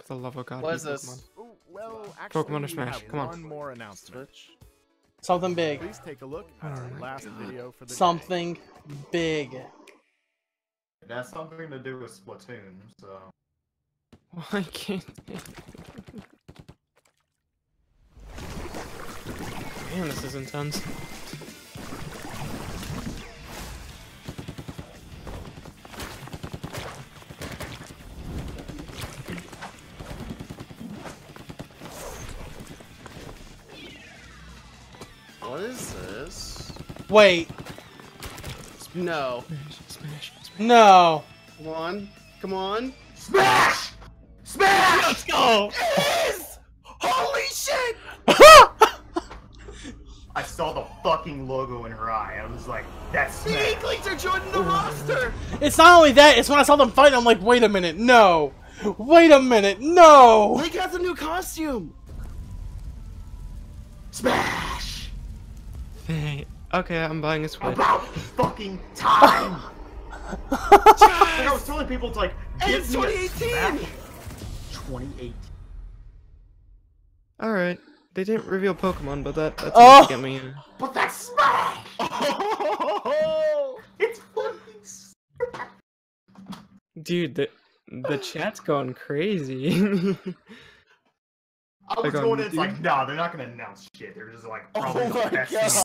the love of God. What be is this? Pokemon. Ooh, well, actually, Pokemon or we Smash, have come on. one more announcement. Something big. Please take a look at our last video for the day. Something big. It has something to do with Splatoon, so... Why can't they? Man, this is intense. What is this? Wait. No. Smash. No. Come on. Come on. Smash! Smash! Let's go! It is! Holy shit! I saw the fucking logo in her eye. I was like, that's The Smash. Inklings are joining the roster! It's not only that, it's when I saw them fight, I'm like, wait a minute, no. Wait a minute, no. Link has a new costume! Smash! Hey, okay, I'm buying a Switch. About fucking time! Like I was telling people to like, And give it's me a 2018! Smash. 2018. Alright, they didn't reveal Pokemon, but that's enough Oh! to get me in. But that's Smash! Oh! It's fucking Dude, the chat's going crazy. I was Like on going in, it's YouTube? like, nah, they're not gonna announce shit. They're just like, probably Oh the my best God. thing